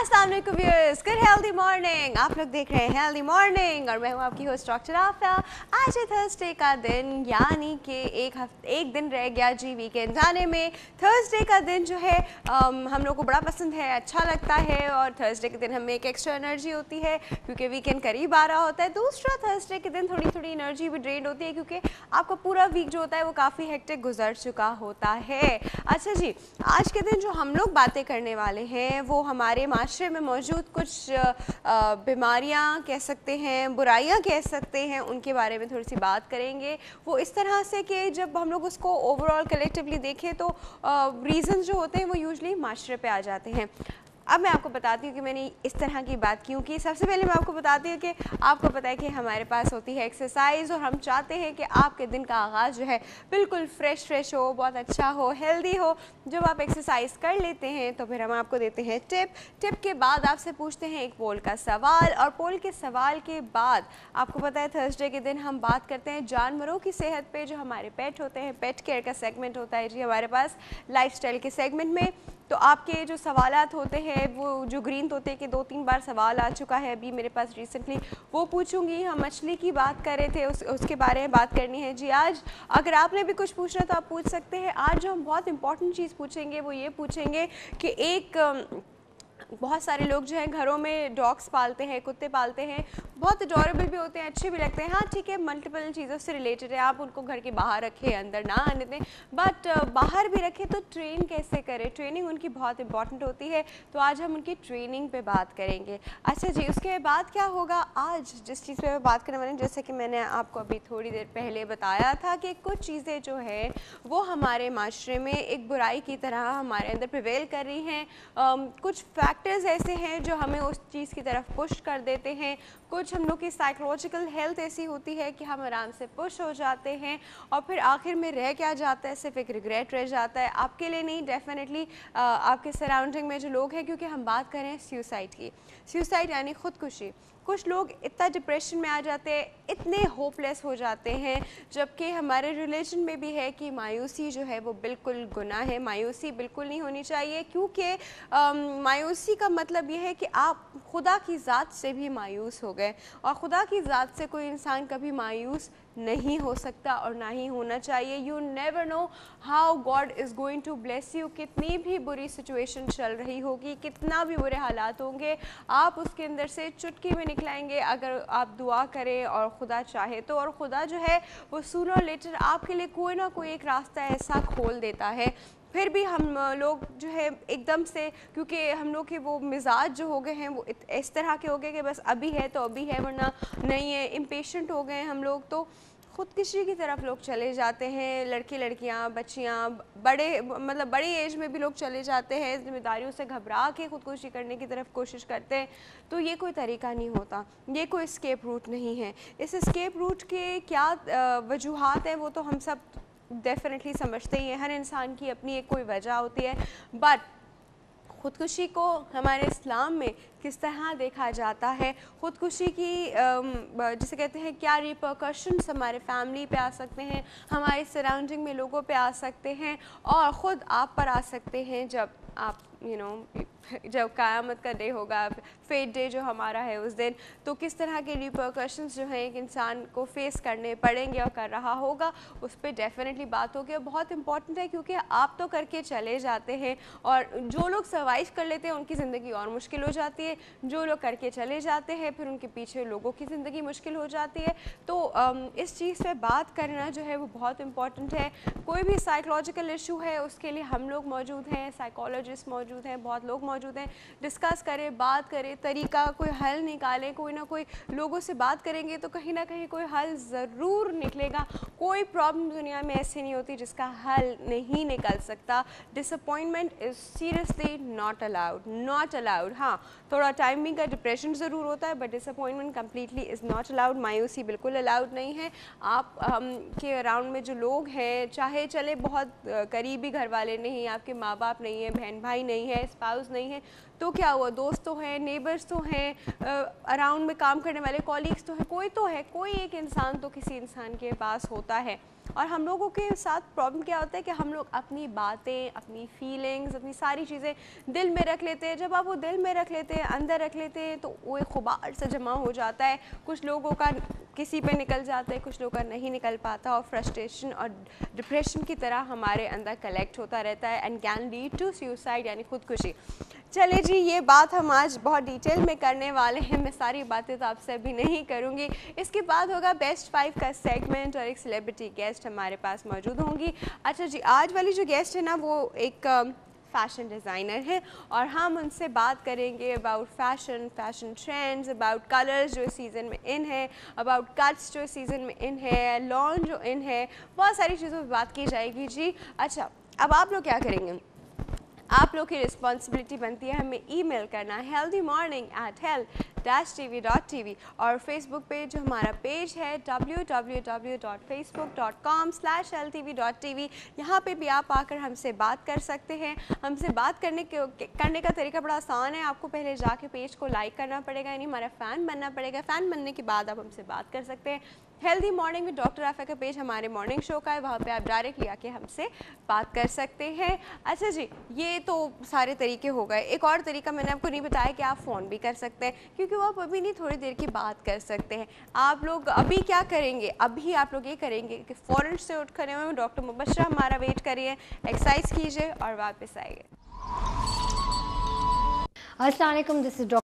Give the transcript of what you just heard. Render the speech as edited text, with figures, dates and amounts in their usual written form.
अस्सलाम वालेकुम viewers, good healthy morning. आप लोग देख रहे हैं हेल्दी मॉर्निंग और मैं हूं आपकी होस्ट डॉक्टर आफिया। आज है थर्सडे का दिन, यानी कि एक दिन रह गया जी वीकेंड जाने में। थर्सडे का दिन जो है हम लोग को बड़ा पसंद है, अच्छा लगता है और थर्सडे के दिन हमें एक एक्स्ट्रा एनर्जी होती है क्योंकि वीकेंड करीब आ रहा होता है। दूसरा, थर्सडे के दिन थोड़ी थोड़ी एनर्जी भी ड्रेन होती है क्योंकि आपका पूरा वीक जो होता है वो काफ़ी हेक्टिक गुजर चुका होता है। अच्छा जी, आज के दिन जो हम लोग बातें करने वाले हैं वो हमारे माशरे में मौजूद कुछ बीमारियां कह सकते हैं, बुराइयां कह सकते हैं, उनके बारे में थोड़ी सी बात करेंगे। वो इस तरह से कि जब हम लोग उसको ओवरऑल कलेक्टिवली देखें तो रीज़न्स जो होते हैं वो यूजली माशरे पे आ जाते हैं। अब मैं आपको बताती हूँ कि मैंने इस तरह की बात क्यों की। सबसे पहले मैं आपको बताती हूँ कि आपको पता है कि हमारे पास होती है एक्सरसाइज और हम चाहते हैं कि आपके दिन का आगाज़ जो है बिल्कुल फ्रेश हो, बहुत अच्छा हो, हेल्दी हो। जब आप एक्सरसाइज कर लेते हैं तो फिर हम आपको देते हैं टिप के बाद आपसे पूछते हैं एक पोल का सवाल, और पोल के सवाल के बाद आपको पता है थर्सडे के दिन हम बात करते हैं जानवरों की सेहत पे। जो हमारे पेट होते हैं, पेट केयर का सेगमेंट होता है जी हमारे पास लाइफस्टाइल के सेगमेंट में। तो आपके जो सवालात होते हैं वो जो ग्रीन तोते के 2-3 बार सवाल आ चुका है अभी मेरे पास रिसेंटली, वो पूछूंगी। हम मछली की बात कर रहे थे, उसके बारे में बात करनी है जी आज। अगर आपने भी कुछ पूछना तो आप पूछ सकते हैं। आज जो हम बहुत इंपॉर्टेंट चीज़ पूछेंगे वो ये पूछेंगे कि बहुत सारे लोग जो हैं घरों में डॉग्स पालते हैं, कुत्ते पालते हैं, बहुत अडोरेबल भी होते हैं, अच्छे भी लगते हैं। हाँ ठीक है, मल्टीपल चीज़ों से रिलेटेड है। आप उनको घर के बाहर रखें, अंदर ना आने दें, बट बाहर भी रखें तो ट्रेन कैसे करें, ट्रेनिंग उनकी बहुत इंपॉर्टेंट होती है। तो आज हम उनकी ट्रेनिंग पे बात करेंगे। अच्छा जी, उसके बाद क्या होगा, आज जिस चीज़ पे मैं बात करने वाली हूँ, जैसे कि मैंने आपको अभी थोड़ी देर पहले बताया था कि कुछ चीज़ें जो है वो हमारे माशरे में एक बुराई की तरह हमारे अंदर प्रिवेल कर रही हैं। कुछ फैक्टर्स ऐसे हैं जो हमें उस चीज़ की तरफ पुश कर देते हैं। कुछ हम लोग की साइकोलॉजिकल हेल्थ ऐसी होती है कि हम आराम से पुश हो जाते हैं और फिर आखिर में रह क्या जाता है, सिर्फ एक रिग्रेट रह जाता है। आपके लिए नहीं, डेफिनेटली आपके सराउंडिंग में जो लोग हैं, क्योंकि हम बात करें सुसाइड की। सुसाइड यानी खुदकुशी। कुछ लोग इतना डिप्रेशन में आ जाते हैं, इतने होपलेस हो जाते हैं, जबकि हमारे रिलीजन में भी है कि मायूसी जो है वो बिल्कुल गुनाह है। मायूसी बिल्कुल नहीं होनी चाहिए, क्योंकि मायूसी का मतलब ये है कि आप खुदा की ज़ात से भी मायूस हो गए, और खुदा की ज़ात से कोई इंसान कभी मायूस नहीं हो सकता और ना ही होना चाहिए। You never know how God is going to bless you. कितनी भी बुरी सिचुएशन चल रही होगी, कितना भी बुरे हालात होंगे, आप उसके अंदर से चुटकी में निकलेंगे अगर आप दुआ करें और खुदा चाहे तो। और खुदा जो है वो सूनर लेटर आपके लिए कोई ना कोई एक रास्ता ऐसा खोल देता है। फिर भी हम लोग जो है एकदम से, क्योंकि हम लोग के वो मिजाज जो हो गए हैं वो इस तरह के हो गए कि बस अभी है तो अभी है, वरना नहीं है। इम्पेशेंट हो गए हैं हम लोग, तो ख़ुदकुशी की तरफ लोग चले जाते हैं। लड़के लड़कियां, बच्चियां, बड़े मतलब बड़ी एज में भी लोग चले जाते हैं, जिम्मेदारियों से घबरा के ख़ुदकुशी करने की तरफ कोशिश करते हैं। तो ये कोई तरीका नहीं होता, ये कोई एस्केप रूट नहीं है। इस एस्केप रूट के क्या वजूहात हैं वो तो हम सब डेफिनेटली समझते ही हैं। हर इंसान की अपनी एक कोई वजह होती है, बट ख़ुदकुशी को हमारे इस्लाम में किस तरह देखा जाता है, ख़ुदकुशी की जिसे कहते हैं क्या रिपरकशंस हमारे फैमिली पे आ सकते हैं, हमारे सराउंडिंग में लोगों पे आ सकते हैं, और ख़ुद आप पर आ सकते हैं जब आप जब क़यामत का डे होगा, फेट डे जो हमारा है उस दिन, तो किस तरह के रिपरकशंस जो हैं एक इंसान को फेस करने पड़ेंगे और कर रहा होगा, उस पर डेफिनेटली बात होगी। और बहुत इंपॉर्टेंट है क्योंकि आप तो करके चले जाते हैं, और जो लोग सर्वाइव कर लेते हैं उनकी ज़िंदगी और मुश्किल हो जाती है। जो लोग करके चले जाते हैं फिर उनके पीछे लोगों की ज़िंदगी मुश्किल हो जाती है। तो इस चीज़ पे बात करना जो है वो बहुत इंपॉर्टेंट है। कोई भी साइकोलॉजिकल इशू है उसके लिए हम लोग मौजूद हैं, साइकोलॉजिस्ट मौजूद हैं, बहुत लोग मौजूद हैं। डिस्कस करें, बात करें, तरीका कोई हल निकालें। कोई ना कोई लोगों से बात करेंगे तो कहीं ना कहीं कोई हल ज़रूर निकलेगा। कोई प्रॉब्लम दुनिया में ऐसी नहीं होती जिसका हल नहीं निकल सकता। Disappointment is seriously not allowed. हाँ, थोड़ा टाइमिंग का डिप्रेशन ज़रूर होता है, but disappointment completely is not allowed. मायूसी बिल्कुल अलाउड नहीं है। आप के अराउंड में जो लोग हैं, चाहे चले बहुत करीबी घर वाले नहीं, आपके माँ बाप नहीं है, बहन भाई नहीं है, स्पाउस नहीं है, तो क्या हुआ, दोस्त तो हैं, नेबर्स तो हैं, अराउंड में काम करने वाले कॉलीग्स तो हैं, कोई तो है, कोई एक इंसान तो किसी इंसान के पास होता है। और हम लोगों के साथ प्रॉब्लम क्या होता है कि हम लोग अपनी बातें, अपनी फीलिंग्स, अपनी सारी चीज़ें दिल में रख लेते हैं। जब आप वो दिल में रख लेते हैं, अंदर रख लेते हैं, तो वो एक गुबार सा जमा हो जाता है। कुछ लोगों का किसी पे निकल जाता है, कुछ लोगों का नहीं निकल पाता, और फ्रस्ट्रेशन और डिप्रेशन की तरह हमारे अंदर कलेक्ट होता रहता है and can lead to suicide यानी खुदकुशी। चलिए जी, ये बात हम आज बहुत डिटेल में करने वाले हैं। मैं सारी बातें तो आपसे अभी नहीं करूँगी। इसके बाद होगा बेस्ट 5 का सेगमेंट और एक सेलिब्रिटी गेस्ट हमारे पास मौजूद होंगी। अच्छा जी, आज वाली जो गेस्ट है ना, वो एक फैशन डिज़ाइनर है और हम उनसे बात करेंगे about fashion trends, about colours जो इस सीज़न में इन है, अबाउट कट्स जो इस सीज़न में इन है, लॉन जो इन है, बहुत सारी चीज़ों पर बात की जाएगी जी। अच्छा, अब आप लोग क्या करेंगे? आप लोग की रिस्पॉन्सिबिलिटी बनती है हमें ईमेल करना healthymorning@health-tv.tv और फेसबुक पे जो हमारा पेज है www.facebook.com/healthtv.tv, यहाँ पे भी आप आकर हमसे बात कर सकते हैं। हमसे बात करने का तरीका बड़ा आसान है। आपको पहले जाके पेज को लाइक करना पड़ेगा, यानी हमारा फ़ैन बनना पड़ेगा। फ़ैन बनने के बाद आप हमसे बात कर सकते हैं। Healthy morning with doctor Afia का पेज हमारे मॉर्निंग शो का है, वहाँ पे आप डायरेक्टली आके हमसे बात कर सकते हैं। अच्छा जी, ये तो सारे तरीके हो गए। एक और तरीका मैंने आपको नहीं बताया कि आप फ़ोन भी कर सकते हैं, क्योंकि वो आप अभी नहीं, थोड़ी देर की बात कर सकते हैं। आप लोग अभी क्या करेंगे? अभी आप लोग ये करेंगे कि फ़ौरन से उठ खड़े हुए, डॉक्टर मुबशरा हमारा वेट करिए, एक्सरसाइज कीजिए और वापस आइए। अस्सलाम वालेकुम, दिस इज